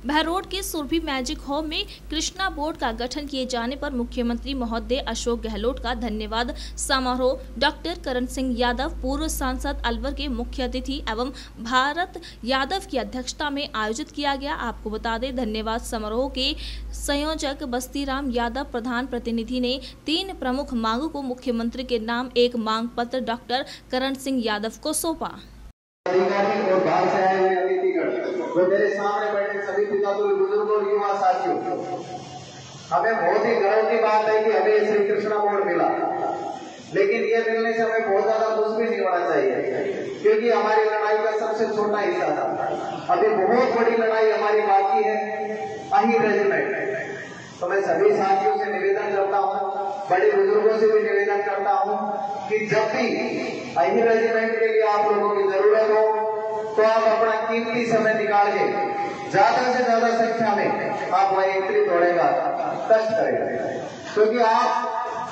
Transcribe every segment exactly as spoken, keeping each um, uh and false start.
बहरोड के Surabhi magic hall में Krishna board का गठन किए जाने पर मुख्यमंत्री महोदय अशोक गहलोत का धन्यवाद समारोह डॉक्टर करण सिंह यादव, पूर्व सांसद अलवर के मुख्य अतिथि एवं भारत यादव की अध्यक्षता में आयोजित किया गया। आपको बता दें, धन्यवाद समारोह के संयोजक बस्तीराम यादव प्रधान प्रतिनिधि ने तीन प्रमुख मांगों को मुख्यमंत्री के नाम एक मांग पत्र डॉक्टर करण सिंह यादव को सौंपा। अधिकारी और बाहर से आए हुए अतिथिगण, जो मेरे सामने बैठे सभी पितापुर बुजुर्ग और युवा साथियों, हमें बहुत ही गर्व की बात है कि हमें श्री कृष्णा बोर्ड मिला। लेकिन ये मिलने से हमें बहुत ज्यादा खुश भी नहीं होना चाहिए, क्योंकि हमारी लड़ाई का सबसे छोटा हिस्सा था। अभी बहुत बड़ी लड़ाई हमारी बाकी है, अही रेजिमेंट। तो मैं सभी साथियों से निवेदन करता हूँ, बड़े बुजुर्गों से भी निवेदन करता हूँ कि जब भी अही रेजिमेंट के लिए आप लोगों की जरूरत हो तो आप अपना कीमती समय निकाल के ज्यादा से ज्यादा संख्या में आप वहीं एकत्रित होने का कष्ट करेंगे, क्योंकि आप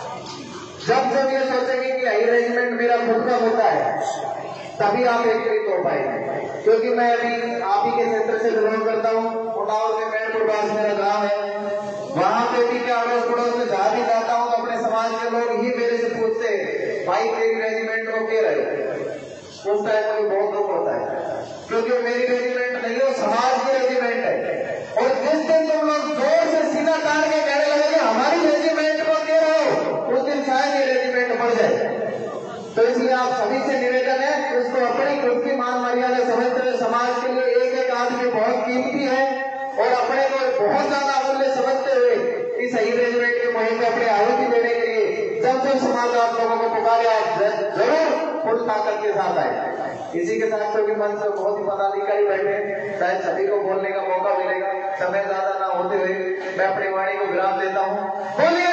जब जब ये सोचेंगे कि अही रेजिमेंट मेरा खुद का होता है तभी आप एकत्रित हो पाएंगे। क्योंकि मैं अभी आप ही के क्षेत्र से बिलोंग करता हूँ, उटावर में मैनपुर पास मेरा गाँव है, वहां पे भी क्या अड़ोस पड़ोस में जहां भी जाता हूँ तो अपने समाज के लोग ही मेरे से पूछते हैं, भाई तेरी रेजिमेंट को क्यों रहे? उस टाइम मुझे बहुत दुख होता है, क्योंकि मेरी रेजिमेंट नहीं हो, समाज की रेजिमेंट है। और जिस दिन तुम लोग जोर से सीना तान के कहने लगे हमारी रेजिमेंट को क्यों रहो, उस दिन शायद ये रेजिमेंट बढ़ जाए। तो इसलिए आप सभी से निवेदन है, उसको अपनी खुद की मान मर्यादा समझते हुए समाज के लिए एक एक आदमी बहुत कीमती है और अपने को बहुत ज्यादा अमूल्य समझते हुए इस सही रेजिमेंट के मुहिम में अपने आहुति देने के लिए जब जब समाज आप लोगों को पुकारे, आप जरूर फुल ताकत के साथ आए। इसी के साथ क्योंकि मन से बहुत ही पदाधिकारी बैठे, शायद सभी को बोलने का मौका मिलेगा, समय ज्यादा ना होते हुए मैं अपनी वाणी को विराम देता हूँ।